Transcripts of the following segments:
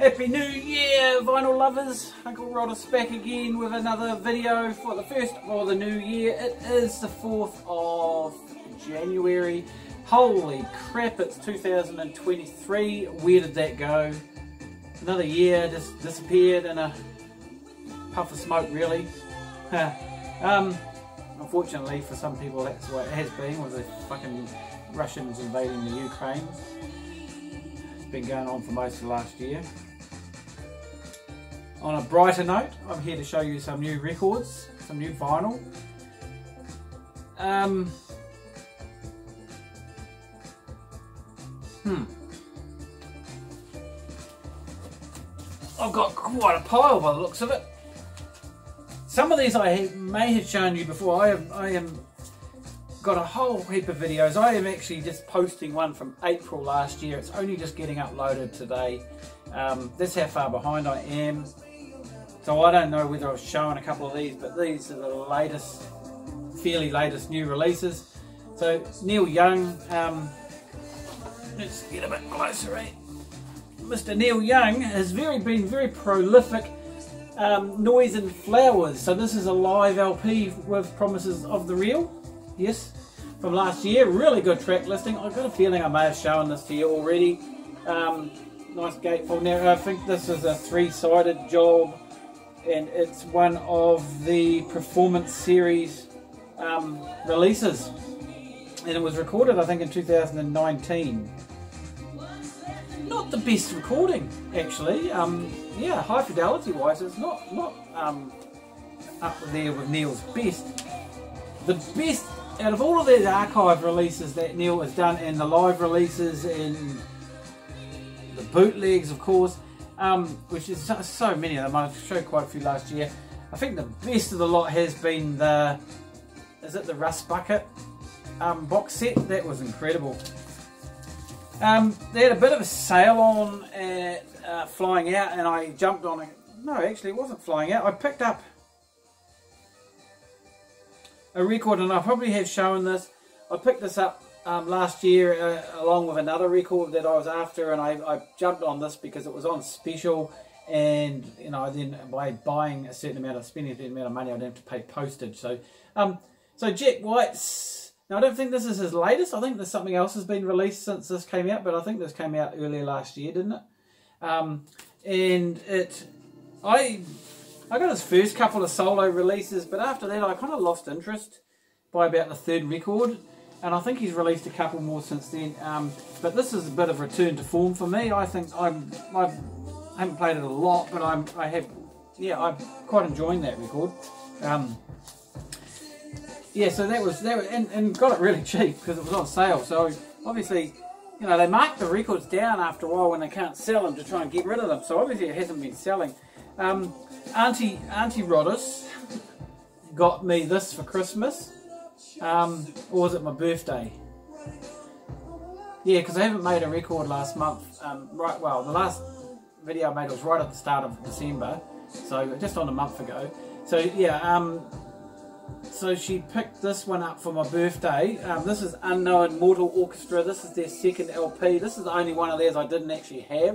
Happy New Year, vinyl lovers. Uncle Roddus back again with another video for the first of the new year. It is the 4th of January. Holy crap, it's 2023. Where did that go? Another year just disappeared in a puff of smoke, really. Unfortunately for some people that's what it has been, with the fucking Russians invading the Ukraine. It's been going on for most of last year. On a brighter note, I'm here to show you some new records, some new vinyl. I've got quite a pile by the looks of it. Some of these I may have shown you before. I am got a whole heap of videos. I am actually just posting one from April last year. It's only just getting uploaded today. That's how far behind I am. So I don't know whether I've shown a couple of these, but these are the latest, fairly latest new releases. So Neil Young, let's get a bit closer, eh? Mr. Neil Young has been very prolific. Noise and Flowers. So this is a live LP with Promises of the Real. Yes, from last year. Really good track listing. I've got a feeling I may have shown this to you already. Nice gatefold. Now I think this is a 3-sided job, and it's one of the Performance Series releases, and it was recorded I think in 2019. Not the best recording actually. Yeah, high fidelity wise it's not up there with Neil's best. The best out of all of these archive releases that Neil has done, and the live releases and the bootlegs of course, which is so many of them. I showed quite a few last year. I think the best of the lot has been the, is it the Rust Bucket box set? That was incredible. They had a bit of a sale on at Flying Out, and I jumped on it. No, actually it wasn't Flying Out. I picked up a record, and I probably have shown this. I picked this up last year along with another record that I was after, and I jumped on this because it was on special, and you know, then by buying a certain amount of, spending a certain amount of money, I'd have to pay postage. So so Jack White's, now I don't think this is his latest. I think there's something else has been released since this came out, but I think this came out earlier last year, didn't it? And I got his first couple of solo releases, but after that I kind of lost interest by about the 3rd record, and I think he's released a couple more since then. But this is a bit of return to form for me. I think I haven't played it a lot, but I'm quite enjoying that record. Yeah, so that was and got it really cheap because it was on sale. So obviously, you know, they mark the records down after a while when they can't sell them to try and get rid of them. So obviously it hasn't been selling. Auntie Roddus got me this for Christmas, or was it my birthday? Yeah, because I haven't made a record last month. Right, well, the last video I made was right at the start of December, so just on a month ago. So yeah, so she picked this one up for my birthday. This is Unknown Mortal Orchestra. This is their 2nd LP. This is the only one of theirs I didn't actually have.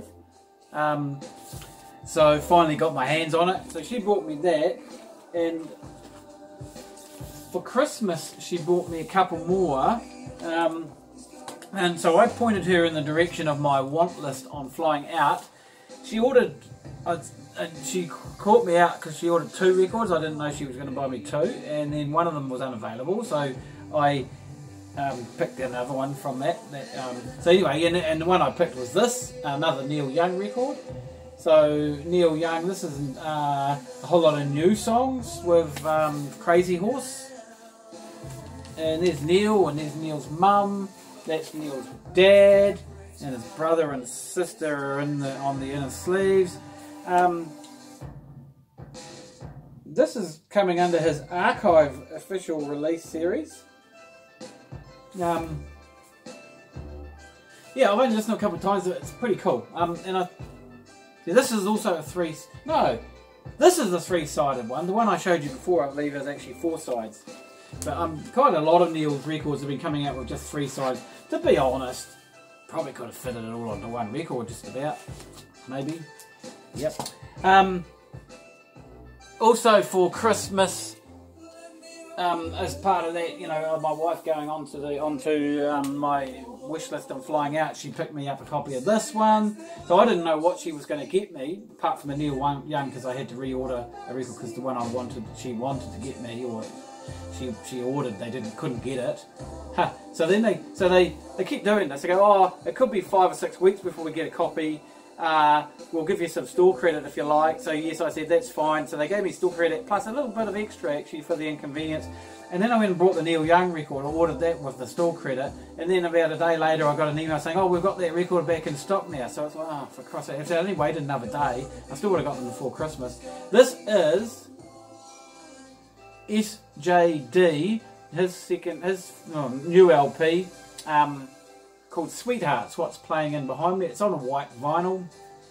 So finally got my hands on it. So she bought me that, and for Christmas she bought me a couple more. And so I pointed her in the direction of my want list on Flying Out. She ordered, and she caught me out because she ordered 2 records. I didn't know she was going to buy me 2, and then one of them was unavailable, so I picked another one from that. So anyway, and the one I picked was this, another Neil Young record. So Neil Young, this is a whole lot of new songs with Crazy Horse. And there's Neil, and there's Neil's mum. That's Neil's dad, and his brother and sister are on the inner sleeves. This is coming under his archive official release series. Yeah, I've only listened a couple of times. It's pretty cool. And this is also a this is the 3-sided one. The one I showed you before, I believe, is actually 4 sides. But quite a lot of Neil's records have been coming out with just 3 sides. To be honest, probably could have fitted it all onto one record, just about, maybe. Yep. Also for Christmas, as part of that, my wife going onto my wish list and flying out, she picked me up a copy of this one. So I didn't know what she was going to get me, apart from the Neil Young, because I had to reorder a record because the one she wanted to get me, or she ordered, they couldn't get it. So then they keep doing this. They go, oh, it could be 5 or 6 weeks before we get a copy. We'll give you some store credit if you like. So yes, I said that's fine. So they gave me store credit plus a little bit of extra actually for the inconvenience. And then I went and bought the Neil Young record. I ordered that with the store credit. And then about a day later I got an email saying, oh, we've got that record back in stock now. So I was like, oh, for Christ's sake. If I only waited another day, I still would have got them before Christmas. This is SJD, his new LP. Called Sweethearts, what's playing in behind me. It's on a white vinyl.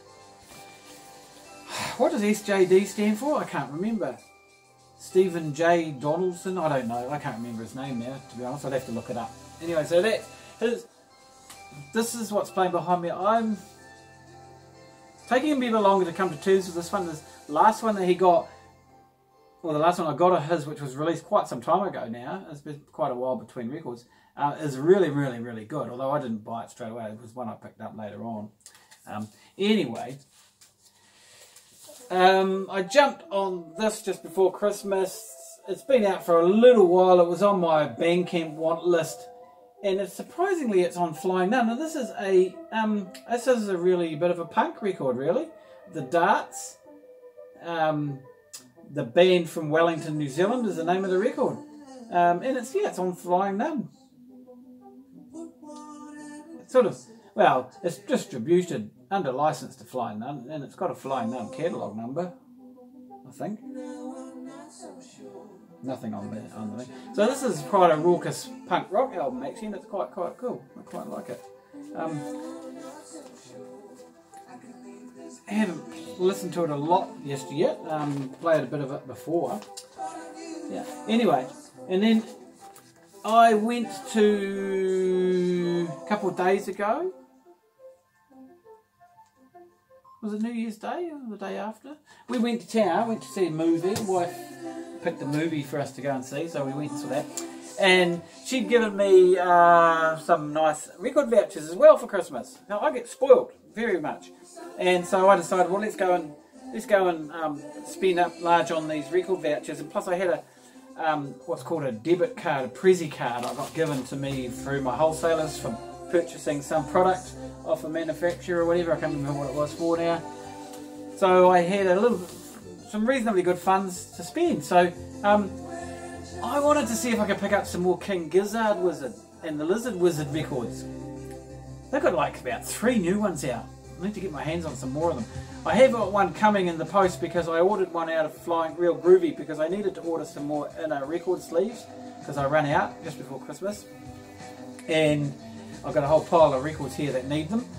What does SJD stand for? I can't remember. Stephen J. Donaldson? I don't know. I can't remember his name now, to be honest. I'd have to look it up. Anyway, so this is what's playing behind me. I'm taking him a bit longer to come to terms with this one. This last one that he got, well, the last one I got of his, which was released quite some time ago now, it's been quite a while between records, is really, really, really good. Although I didn't buy it straight away. It was one I picked up later on. Anyway, I jumped on this just before Christmas. It's been out for a little while. It was on my Bandcamp want list. And surprisingly, it's on Flying Nun. Now, this is a really bit of a punk record, really. The Darts, the band from Wellington, New Zealand, is the name of the record. And it's on Flying Nun. It's distributed under license to Flying Nun, and it's got a Flying Nun catalogue number, I think. Nothing on there. So this is quite a raucous punk rock album actually, and it's quite cool. I quite like it. I haven't listened to it a lot just yet. Played a bit of it before. Yeah. Anyway, and then I went to a couple of days ago. Was it New Year's Day or the day after? We went to town, went to see a movie. My wife picked a movie for us to go and see, so we went and saw that. And she'd given me some nice record vouchers as well for Christmas. Now I get spoiled very much, and so I decided, well, let's go and spend up large on these record vouchers. And plus, I had a what's called a debit card, a Prezi card, I got given to me through my wholesalers for purchasing some product off a manufacturer or whatever. I can't remember what it was for now. So I had some reasonably good funds to spend. So I wanted to see if I could pick up some more King Gizzard Wizard and the Lizard Wizard records. They've got like about 3 new ones out. I need to get my hands on some more of them. I have got one coming in the post because I ordered one out of Flying Real Groovy because I needed to order some more inner record sleeves because I ran out just before Christmas. And I've got a whole pile of records here that need them.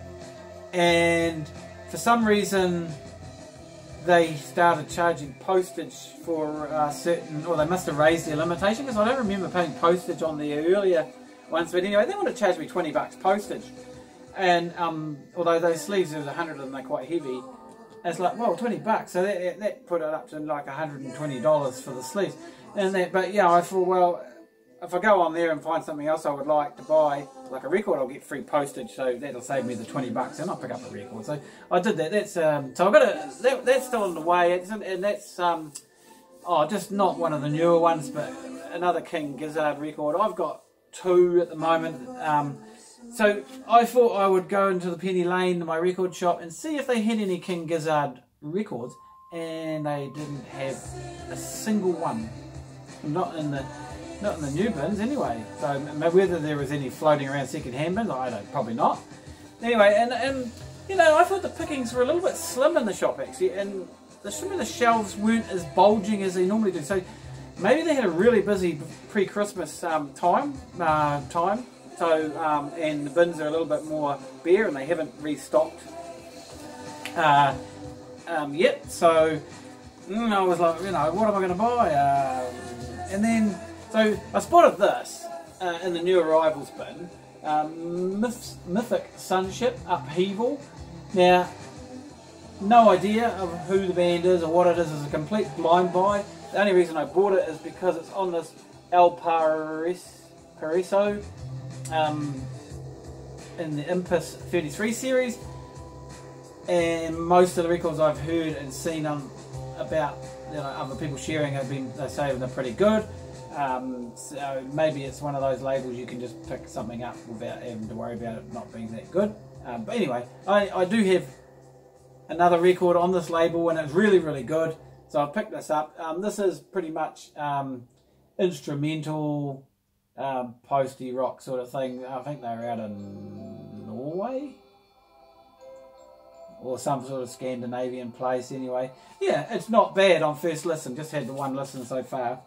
And for some reason they started charging postage for certain, or they must have raised their limitation because I don't remember paying postage on the earlier ones. But anyway, they want to charge me $20 postage. And although those sleeves, there's 100 of them, they're quite heavy. It's like, well, $20. So that put it up to like $120 for the sleeves. But yeah, I thought, well, if I go on there and find something else I would like to buy, like a record, I'll get free postage, so that'll save me the $20, and I'll pick up a record. So I did that. That's so I've got that's still on the way, and that's just not one of the newer ones, but another King Gizzard record. I've got 2 at the moment. So I thought I would go into the Penny Lane, my record shop, and see if they had any King Gizzard records, and they didn't have a single one. Not in the new bins anyway. So whether there was any floating around second-hand bins, I don't, probably not. Anyway, and I thought the pickings were a little bit slim in the shop actually, and some of the shelves weren't as bulging as they normally do. So maybe they had a really busy pre-Christmas time. So and the bins are a little bit more bare, and they haven't restocked yet. So I was like, what am I going to buy? And then. So I spotted this in the new arrivals bin, Mythic Sunship Upheaval. Now, no idea of who the band is or what it is. It's a complete blind buy. The only reason I bought it is because it's on this El Paraiso in the Impus 33 series, and most of the records I've heard and seen about, you know, other people sharing have been, they say they're pretty good. So maybe it's one of those labels you can just pick something up without having to worry about it not being that good. But anyway, I do have another record on this label and it's really, really good. So I've picked this up. This is pretty much instrumental, posty rock sort of thing. I think they're out in Norway or some sort of Scandinavian place anyway. Yeah, it's not bad on first listen. Just had the one listen so far.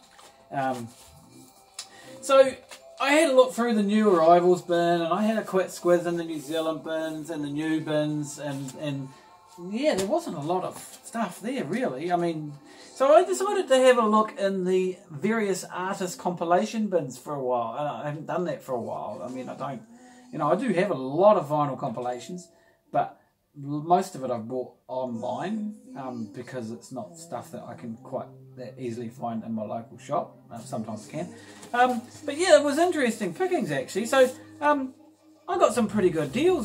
So I had a look through the new arrivals bin, and I had a quick squiz in the New Zealand bins and the new bins, and yeah, there wasn't a lot of stuff there really. I mean, so I decided to have a look in the various artist compilation bins for a while, and I haven't done that for a while. I mean, I don't, you know, I do have a lot of vinyl compilations, but most of it I've bought online because it's not stuff that I can quite that easily find in my local shop. Sometimes I can. But yeah, it was interesting pickings actually. So I got some pretty good deals.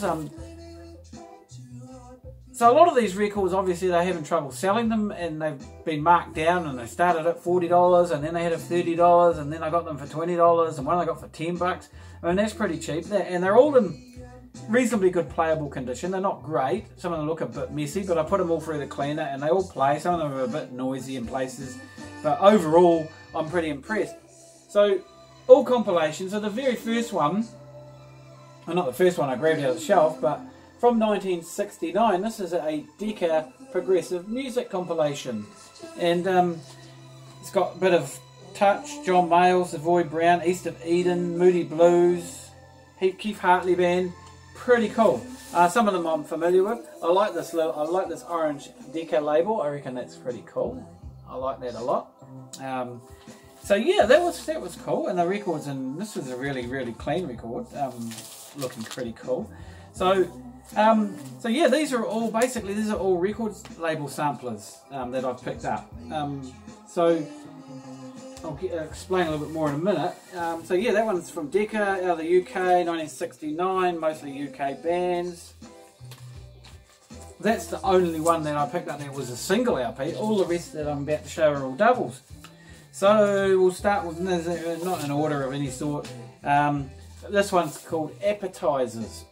So a lot of these records, obviously they're having trouble selling them, and they've been marked down, and they started at $40 and then they had a $30 and then I got them for $20 and one I got for $10. I mean, that's pretty cheap. And they're all in reasonably good playable condition. They're not great. Some of them look a bit messy, but I put them all through the cleaner and they all play. Some of them are a bit noisy in places, but overall I'm pretty impressed. So all compilations. So the very first one, well, not the first one I grabbed out of the shelf, but from 1969, this is a Decca progressive music compilation, and it's got a bit of Touch, John Mayall, Savoy Brown, East of Eden, Moody Blues, Keith Hartley Band. Pretty cool. Some of them I'm familiar with. I like this orange Decca label. I reckon that's pretty cool. I like that a lot. So yeah, that was cool. And the records, and this was a really, really clean record, looking pretty cool. So yeah, these are all record label samplers that I've picked up. So I'll explain a little bit more in a minute. So yeah, that one's from Decca out of the UK, 1969, mostly UK bands. That's the only one that I picked up that was a single LP. All the rest that I'm about to show are all doubles. So we'll start with, not in order of any sort. This one's called Appetizers.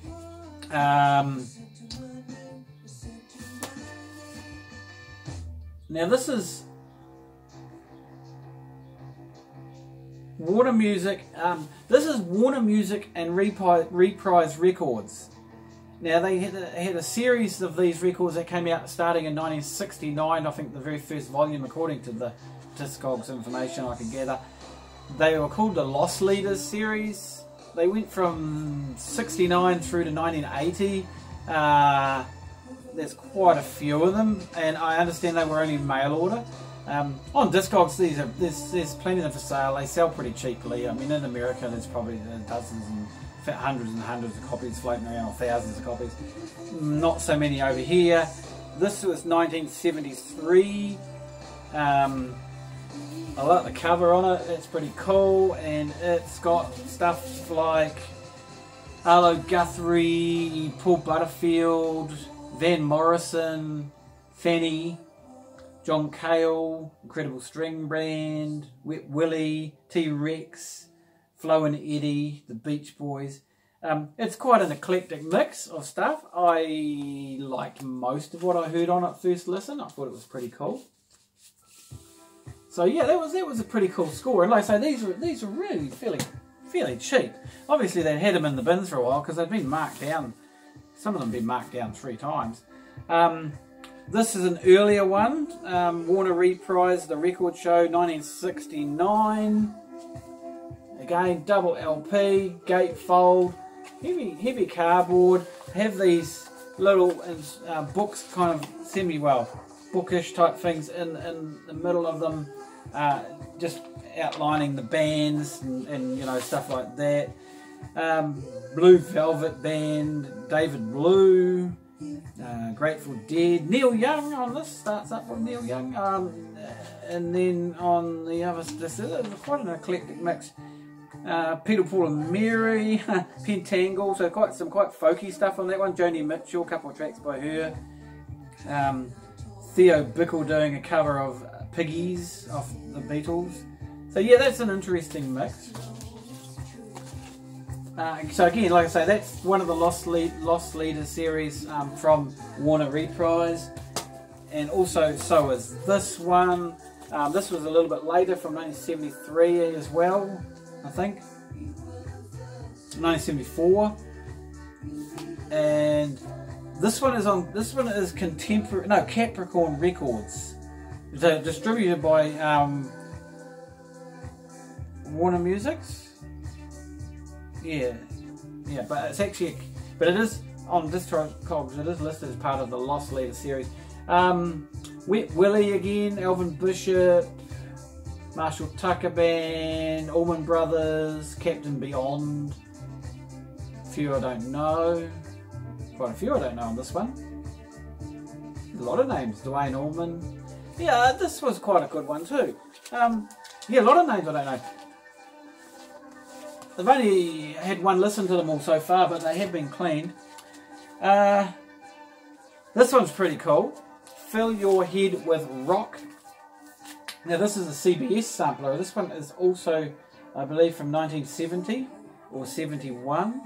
Now this is Warner Music. This is Warner Music and Reprise Records. Now they had a series of these records that came out starting in 1969. I think the very first volume, according to the Discogs information I could gather. They were called the Lost Leaders series. They went from 69 through to 1980. There's quite a few of them, and I understand they were only mail order. On Discogs, there's plenty of them for sale. They sell pretty cheaply. I mean, in America, there's probably dozens and hundreds of copies floating around, or thousands of copies. Not so many over here. This was 1973. I like the cover on it. It's pretty cool, and it's got stuff like Arlo Guthrie, Paul Butterfield, Van Morrison, Fanny, John Cale, Incredible String Band, Wet Willie, T-Rex, Flo and Eddie, the Beach Boys. It's quite an eclectic mix of stuff. I liked most of what I heard on it first listen. I thought it was pretty cool. So yeah, that was a pretty cool score. And like I say, these are really fairly cheap. Obviously they had them in the bins for a while because they've been marked down. Some of them have been marked down 3 times. This is an earlier one. Warner Reprise, The Record Show, 1969. Again, double LP, gatefold, heavy cardboard. Have these little books, kind of bookish type things in the middle of them, just outlining the bands and you know, stuff like that. Blue Velvet Band, David Blue, Grateful Dead. Neil Young on this, starts up with Neil Young. And then on the other, this is quite an eclectic mix. Peter, Paul and Mary, Pentangle, so some quite folky stuff on that one. Joni Mitchell, a couple of tracks by her. Theo Bickle doing a cover of Piggies off the Beatles. So yeah, that's an interesting mix. So again, like I say, that's one of the Lost Leaders series from Warner Reprise, and also so is this one. This was a little bit later, from 1973 as well, I think, 1974, and this one is on. This one is contemporary. No, Capricorn Records. It's distributed by Warner Musics. Yeah, but it's actually, but it is on Discogs. It is listed as part of the Lost Leader series. Wet Willie again, Alvin Bishop, Marshall Tucker Band, Allman Brothers, Captain Beyond. A few I don't know. Quite a few I don't know on this one. A lot of names. Dwayne Allman. Yeah, this was quite a good one too. Yeah, a lot of names I don't know. I've only had one listen to them all so far, but they have been cleaned. This one's pretty cool. Fill Your Head with Rock. Now this is a CBS sampler. This one is also, I believe, from 1970 or 71.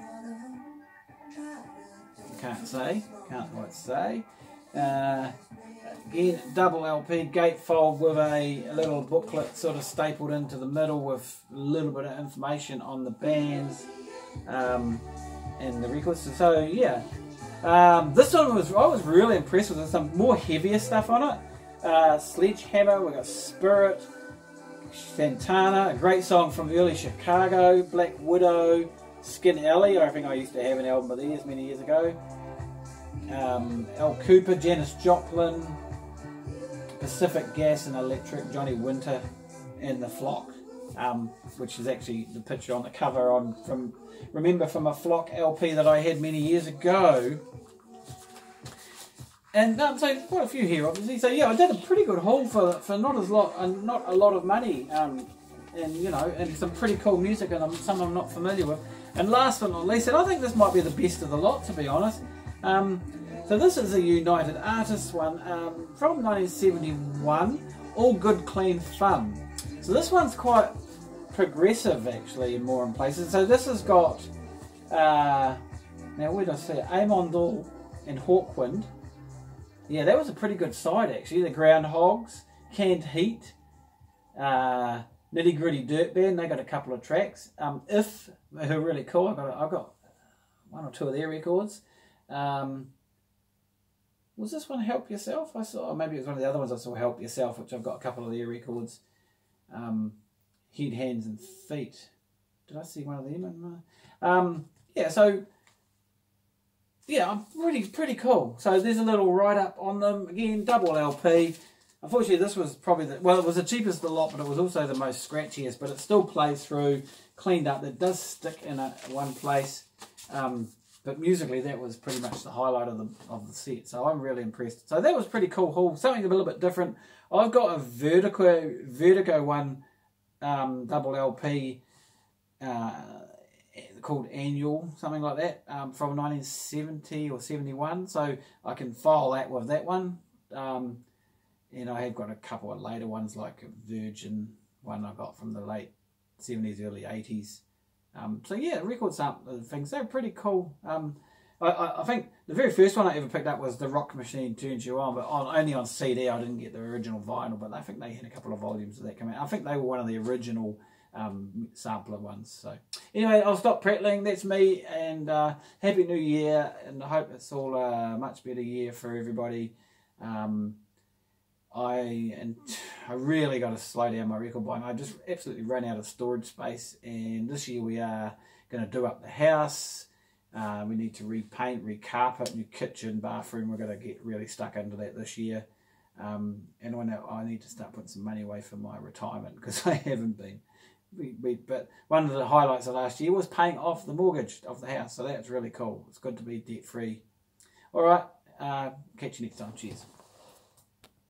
Can't quite say. Again, double LP gatefold with a little booklet sort of stapled into the middle with a little bit of information on the bands and the records. So yeah, this one I was really impressed with. There's some more heavier stuff on it. Sledgehammer, we got Spirit, Santana, a great song from early Chicago, Black Widow, Skin Alley. I think I used to have an album of theirs many years ago. Al Cooper, Janis Joplin, Pacific Gas and Electric, Johnny Winter, and The Flock, which is actually the picture on the cover from a Flock LP that I had many years ago. And so quite a few here, obviously. So yeah, I did a pretty good haul for not a lot of money, and you know, and some pretty cool music, and some I'm not familiar with. And last but not least, and I think this might be the best of the lot, to be honest. So this is a United Artists one from 1971, All Good Clean Fun. So this one's quite progressive actually, in more in places. So this has got, now where did I see it? Amondal and Hawkwind. Yeah, that was a pretty good side actually. The Groundhogs, Canned Heat, Nitty Gritty Dirt Band, they got a couple of tracks. If, who are really cool, I've got one or two of their records. Was this one Help Yourself? I saw, or maybe it was one of the other ones I saw, Help Yourself, which I've got a couple of their records. Head, Hands and Feet. Did I see one of them? Yeah, so yeah, pretty cool. So there's a little write-up on them. Again, double LP. Unfortunately, this was probably it was the cheapest of the lot, but it was also the most scratchiest. But it still plays through, cleaned up. It does stick in one place. But musically, that was pretty much the highlight of the set. So I'm really impressed. So that was pretty cool haul. Something a little bit different. I've got a Vertigo one double LP called Annual, something like that, from 1970 or 71. So I can file that with that one. And I have got a couple of later ones, like a Virgin one I got from the late 70s, early 80s. So yeah, record sample things, they're pretty cool. I think the very first one I ever picked up was The Rock Machine Turns You On, but only on CD. I didn't get the original vinyl, but I think they had a couple of volumes of that come out. I think they were one of the original sampler ones. So anyway, I'll stop prattling. That's me, and Happy New Year, and I hope it's all a much better year for everybody. I really got to slow down my record buying. I just absolutely ran out of storage space, and this year we are going to do up the house. We need to repaint, recarpet, new kitchen, bathroom. We're going to get really stuck into that this year. And I need to start putting some money away for my retirement, because I haven't been. But one of the highlights of last year was paying off the mortgage of the house, so that's really cool. It's good to be debt free. All right. Catch you next time. Cheers.